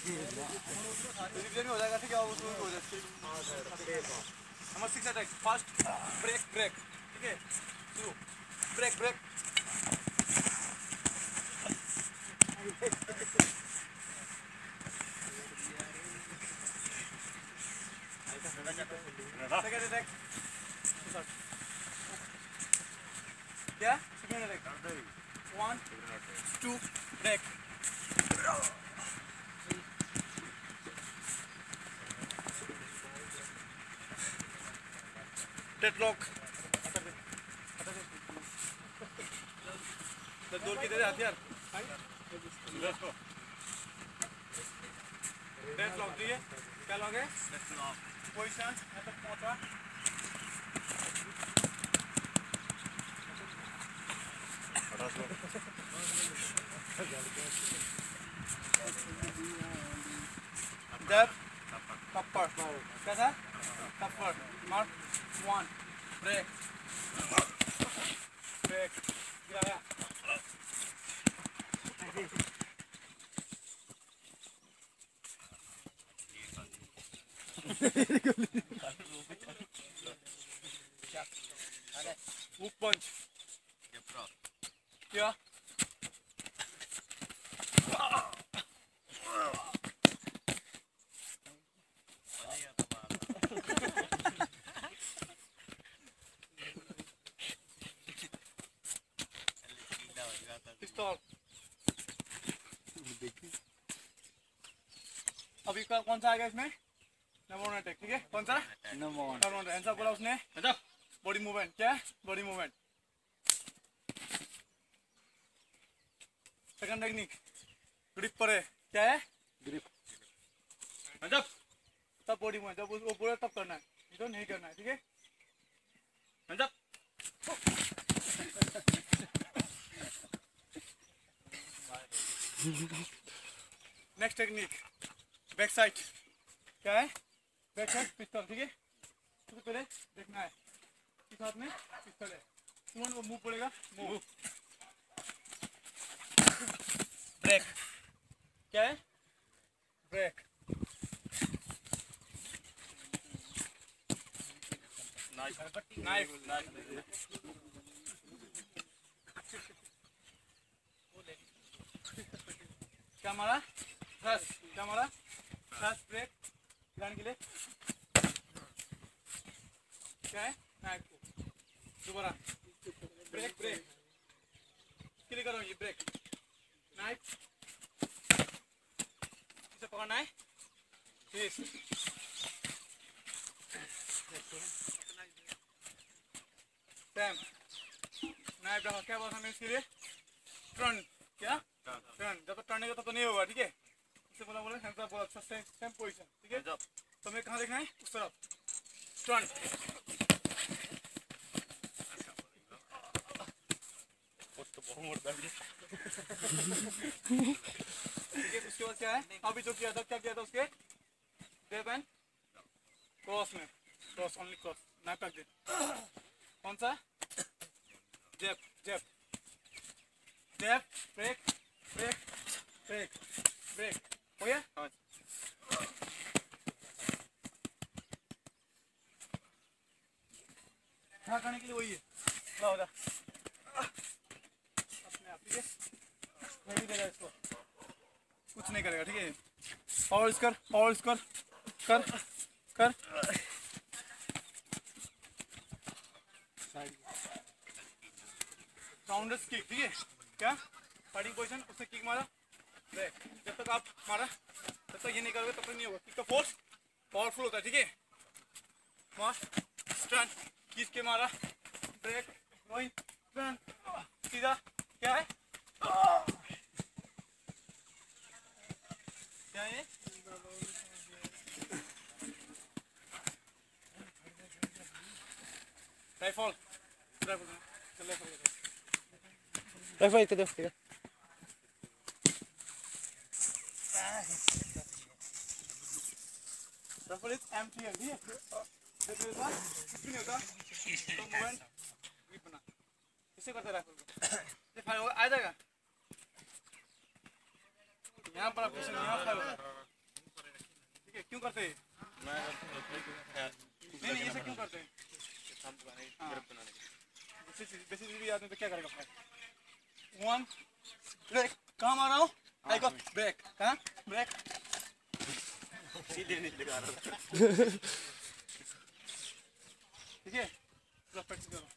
Revision हो जाएगा ठीक है, उसको हो जाएगा। Number 6 attack fast break break ठीक है, शुरू ब्रेक ब्रेक सेकंड अटैक क्या सेकंड अटैक 1 2 ब्रेक डेडलॉक दूर की दे हथियार डेडलॉक दिए क्या लॉक है पोजीशन तक पहुंचा जब टप्पर कैसा टप्पर मार्क 1 ब्रेक ब्रेक गिराया हुक पंच क्या पिस्तौल अभी का कौन सा आएगा इसमें नंबर 1 अटैक ठीक है कौन सा नंबर 1 आंसर बोला उसने बॉडी मूवमेंट क्या है body movement second technique grip पर है क्या है ग्रिप तब बॉडी मूवमेंट जब वो बोला तब करना है नहीं तो नहीं करना है ठीक है नेक्स्ट टेक्निक बैक साइड क्या है बैक साइड पिस्तौल ठीक है सबसे पहले देखना है किस हाथ में पिस्तौल है तुरंत वो मूव पड़ेगा मूव ब्रेक क्या है ब्रेक नाइफ क्या मारा थ्रस्ट क्या मारा थ्रस्ट ब्रेक गिराने के लिए क्या है नाइफ को दोबारा ब्रेक ब्रेक किले करो ये ब्रेक नाइफ इसे पकड़ना है फिर टैम नाइफ रखा क्या बात हमें इसके लिए टर्न क्या टर्न जब तक टर्न तब तो नहीं होगा ठीक है इससे बोला हैंड्स अप बोला अच्छा सेम पोजीशन ठीक है तो हमें कहाँ देखना है उस तरफ टर्न ठीक है उसके बाद क्या है अभी जो किया था क्या किया था उसके डेप एंड क्रॉस में क्रॉस ओनली क्रॉस नाइफ रख दे कौन सा जेब जेब जेब ब्रेक ब्रेक ब्रेक ब्रेक हो गया हाँ खाने के लिए वही है ला हो जा अपने आप ठीक है नहीं देगा इसको कुछ नहीं करेगा ठीक है और इसकर कर कर राउंडर्स किक ठीक है क्या फाइटिंग पोजीशन उसने किक मारा ब्रेक जब तक आप मारा तब तक ये नहीं करोगे तब तक नहीं होगा किक का फोर्स पावरफुल होता है ठीक है मार स्टन खींच के मारा ब्रेक वही स्टन सीधा क्या है क्या है राइफल राइफल इधर देखो राइफल इज एम्प्टी है ठीक है कुछ नहीं होता तो मूवमेंट ग्रिप बना इसे करते राइफल को ये फायर होगा आ जाएगा यहाँ पर आप यहाँ फायर होगा क्यों करते हैं? नहीं ये से क्यों करते हैं? बेसिक भी आदमी तो क्या करेगा फिर? 1 ब्रेक, कहाँ मार रहा हूँ? आई गॉट ब्रेक, कहाँ ब्रेक? सीधे नहीं लगा रहा। ठीक है, प्रैक्टिस करो।